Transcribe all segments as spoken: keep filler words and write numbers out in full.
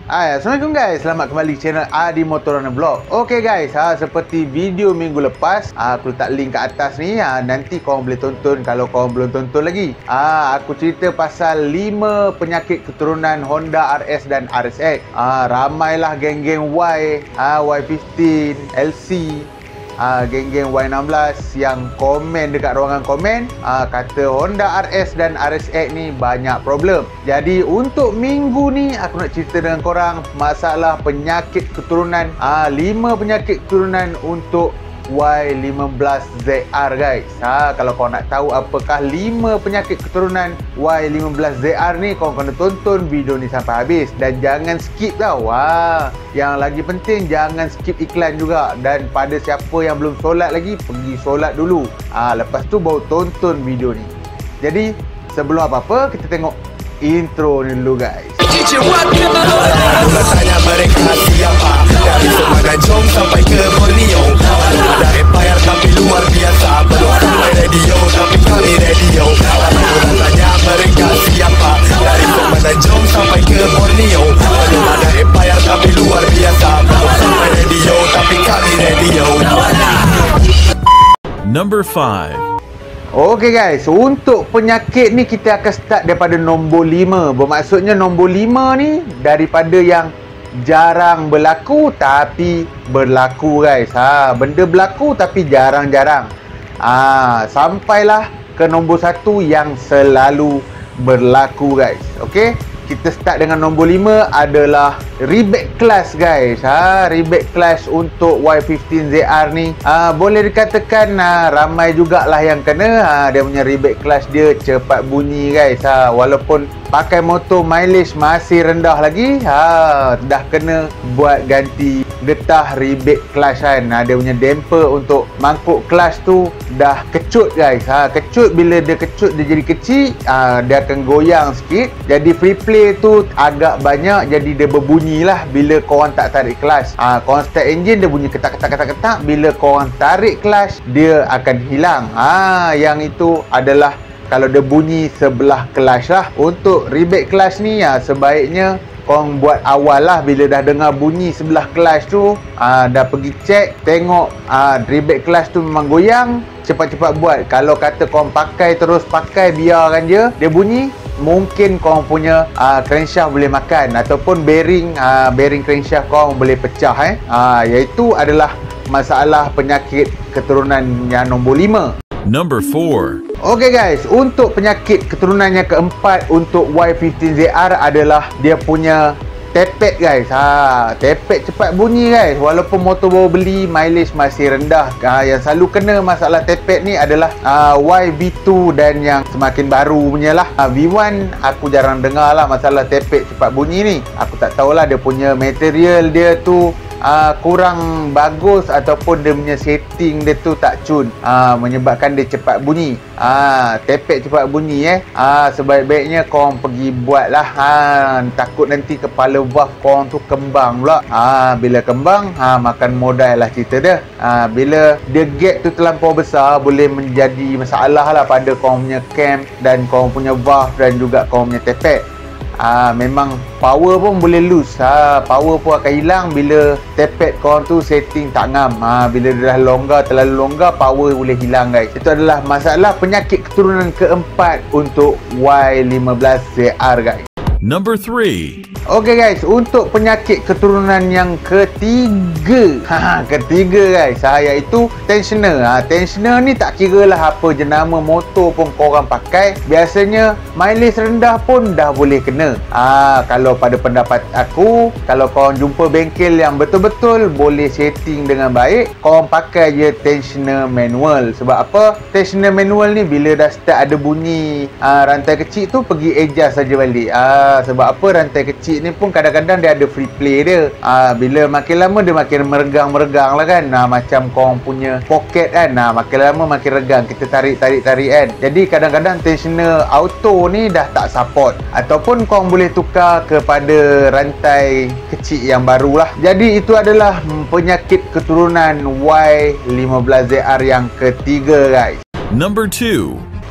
Hai, Assalamualaikum guys, selamat kembali channel Adi Motor Runner Vlog. Okay guys, ha, seperti video minggu lepas, ha, aku letak link kat atas ni, ha, nanti korang boleh tonton kalau korang belum tonton lagi. Ha, aku cerita pasal lima penyakit keturunan Honda R S dan R S X. Ha, ramailah geng-geng Y, ha, Y lima belas, L C, ha, geng-geng Y enam belas yang komen dekat ruangan komen, ha, kata Honda R S dan R S X ni banyak problem. Jadi untuk minggu ni aku nak cerita dengan korang masalah penyakit keturunan, ha, lima penyakit keturunan untuk Y lima belas Z R guys. Ha, kalau kau nak tahu apakah lima penyakit keturunan Y lima belas Z R ni, kau kena tonton video ni sampai habis dan jangan skip tau. Ha, yang lagi penting jangan skip iklan juga, dan pada siapa yang belum solat lagi, pergi solat dulu. Ha, lepas tu baru tonton video ni. Jadi sebelum apa-apa kita tengok intro ni dulu guys. Aku tanya mereka siapa, dari Semenanjung sampai ke Borneo. Ada empire tapi luar biasa, belum sampai radio tapi kami radio. Aku tanya mereka siapa, dari Semenanjung sampai ke Borneo. Ada empire tapi luar biasa, belum sampai radio tapi kami radio. Number five. Okey guys, untuk penyakit ni kita akan start daripada nombor lima. Bermaksudnya nombor lima ni daripada yang jarang berlaku tapi berlaku guys. Ha, benda berlaku tapi jarang-jarang. Ah, sampailah ke nombor satu yang selalu berlaku guys. Okey, kita start dengan nombor lima adalah rebate clash guys. Ha, rebate clash untuk Y lima belas Z R ni, ha, boleh dikatakan ha, ramai jugalah yang kena. Ha, dia punya rebate clash dia cepat bunyi guys. Ha, walaupun pakai motor mileage masih rendah lagi, ha, dah kena buat ganti getah rebate clutch kan. Ha, dia punya damper untuk mangkuk clutch tu dah kecut guys. Ha, kecut, bila dia kecut dia jadi kecil, ha, dia akan goyang sikit. Jadi free play tu agak banyak, jadi dia berbunyi lah bila korang tak tarik clutch. Ha, korang start engine dia bunyi ketak-ketak-ketak-ketak, bila korang tarik clutch dia akan hilang. Ha, yang itu adalah kalau dia bunyi sebelah clutch lah. Untuk rebate clutch ni ya, sebaiknya korang buat awal lah. Bila dah dengar bunyi sebelah clutch tu, aa, dah pergi cek, tengok aa, rebate clutch tu memang goyang, cepat-cepat buat. Kalau kata korang pakai terus pakai, biarkan je dia bunyi, mungkin korang punya aa, crankshaft boleh makan, ataupun bearing aa, bearing crankshaft korang boleh pecah eh. Aa, iaitu adalah masalah penyakit keturunan yang nombor lima. Number four. Okey guys, untuk penyakit keturunan yang keempat untuk Y lima belas Z R adalah dia punya tepet guys. Ha, tepet cepat bunyi guys, walaupun motor baru beli, mileage masih rendah. Ha, yang selalu kena masalah tepet ni adalah uh, Y V dua dan yang semakin baru punya lah. uh, V satu aku jarang dengar lah masalah tepet cepat bunyi ni. Aku tak tahulah dia punya material dia tu Uh, kurang bagus ataupun dia punya setting dia tu tak cun, uh, menyebabkan dia cepat bunyi. uh, Tepet cepat bunyi eh. uh, Sebaik-baiknya korang pergi buat lah. uh, Takut nanti kepala valve korang tu kembang pula. uh, Bila kembang, uh, makan modal lah cerita dia. uh, Bila dia gap tu terlampau besar, boleh menjadi masalah lah pada korang punya cam dan korang punya valve dan juga korang punya tepet. Ah, memang power pun boleh lose. Ha, power pun akan hilang bila tepet korang tu setting tak ngam. Ha, bila dia dah longgar, terlalu longgar, power boleh hilang guys. Itu adalah masalah penyakit keturunan keempat untuk Y lima belas Z R guys. Number three. Okey guys, untuk penyakit keturunan yang ketiga, ha, ketiga guys, ha, iaitu tensioner. Ha, tensioner ni tak kira lah apa jenama motor pun korang pakai, biasanya mileage rendah pun dah boleh kena. Ha, kalau pada pendapat aku, kalau korang jumpa bengkel yang betul-betul boleh setting dengan baik, korang pakai je tensioner manual. Sebab apa? Tensioner manual ni bila dah start ada bunyi ha, rantai kecil tu, pergi adjust saja balik. Ha, sebab apa? Rantai kecil ni pun kadang-kadang dia ada free play dia. ha, Bila makin lama dia makin meregang-meregang lah kan. ha, Macam korang punya pocket kan. ha, Makin lama makin regang, kita tarik-tarik-tarik kan. Jadi kadang-kadang tensioner auto ni dah tak support, ataupun korang boleh tukar kepada rantai kecil yang baru lah. Jadi itu adalah penyakit keturunan Y lima belas Z R yang ketiga guys. Number two.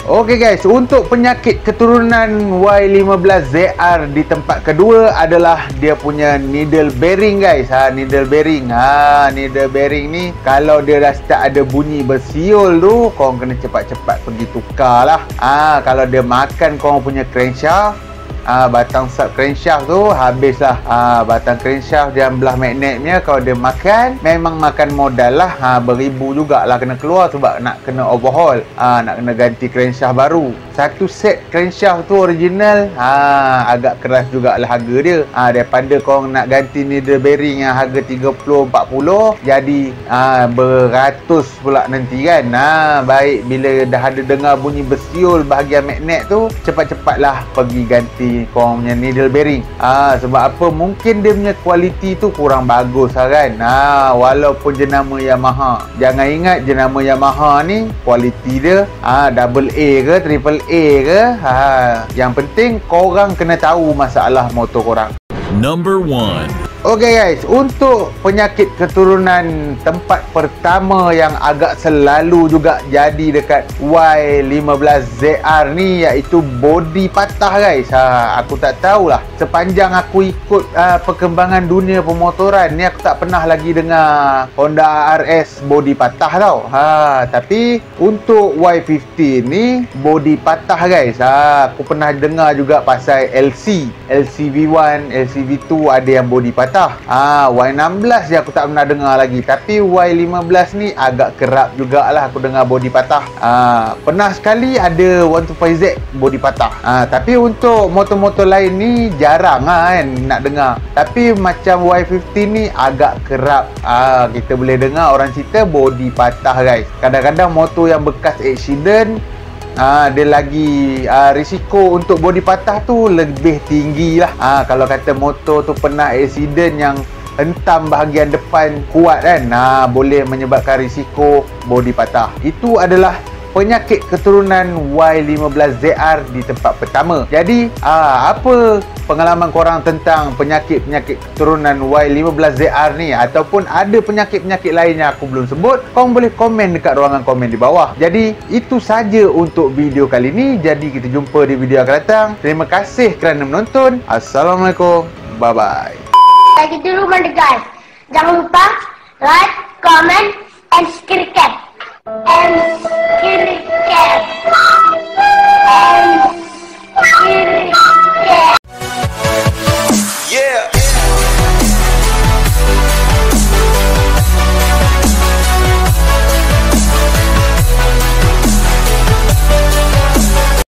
Okey guys, untuk penyakit keturunan Y lima belas Z R di tempat kedua adalah dia punya needle bearing guys. Ha, needle bearing. Ha, needle bearing ni kalau dia dah start ada bunyi bersiul tu, korang kena cepat-cepat pergi tukar lah. Ha, kalau dia makan korang punya crankshaft, Ah, batang sub crankshaft tu habislah. Ah, batang crankshaft yang belah magnetnya kalau dia makan, memang makan modal lah. Ha, beribu jugalah kena keluar sebab nak kena overhaul. Ah, nak kena ganti crankshaft baru. Satu set crankshaft tu original, ha, agak keras jugalah harga dia. Ha, daripada korang nak ganti needle bearing yang harga tiga puluh empat puluh, jadi ha, beratus pula nanti kan. Ha, baik bila dah ada dengar bunyi bersiul bahagian magnet tu, cepat-cepatlah pergi ganti korang punya needle bearing. Ah, sebab apa? Mungkin dia punya kualiti tu kurang bagus lah kan. Ah, walaupun jenama Yamaha. Jangan ingat jenama Yamaha ni kualiti dia ah, double A ke triple A ke. Ah, yang penting korang kena tahu masalah motor korang. Number one. Okey guys, untuk penyakit keturunan tempat pertama yang agak selalu juga jadi dekat Y lima belas Z R ni, iaitu body patah guys. Ha, aku tak tahulah, sepanjang aku ikut uh, perkembangan dunia pemotoran ni, aku tak pernah lagi dengar Honda R S body patah tau. Ha, tapi untuk Y lima belas ni body patah guys. Ha, aku pernah dengar juga pasal L C, L C V one, L C V two ada yang body patah. Ah, Y enam belas je aku tak pernah dengar lagi. Tapi Y lima belas ni agak kerap jugalah aku dengar body patah. Ah, pernah sekali ada seratus dua puluh lima Z body patah. Ah, tapi untuk motor-motor lain ni jarang lah kan nak dengar. Tapi macam Y lima belas ni agak kerap. Ah, kita boleh dengar orang cerita body patah guys. Kadang-kadang motor yang bekas accident, Ah, dia lagi ah, risiko untuk body patah tu lebih tinggi lah. Ah, kalau kata motor tu pernah accident yang hentam bahagian depan kuat kan, ah, boleh menyebabkan risiko body patah. Itu adalah penyakit keturunan Y lima belas Z R di tempat pertama. Jadi ah, apa pengalaman korang tentang penyakit-penyakit keturunan Y lima belas Z R ni, ataupun ada penyakit-penyakit lain yang aku belum sebut, korang boleh komen dekat ruangan komen di bawah. Jadi itu saja untuk video kali ni. Jadi kita jumpa di video akan datang. Terima kasih kerana menonton. Assalamualaikum. Bye bye. Lagi dulu mana guys, jangan lupa like, comment, and subscribe. And subscribe. And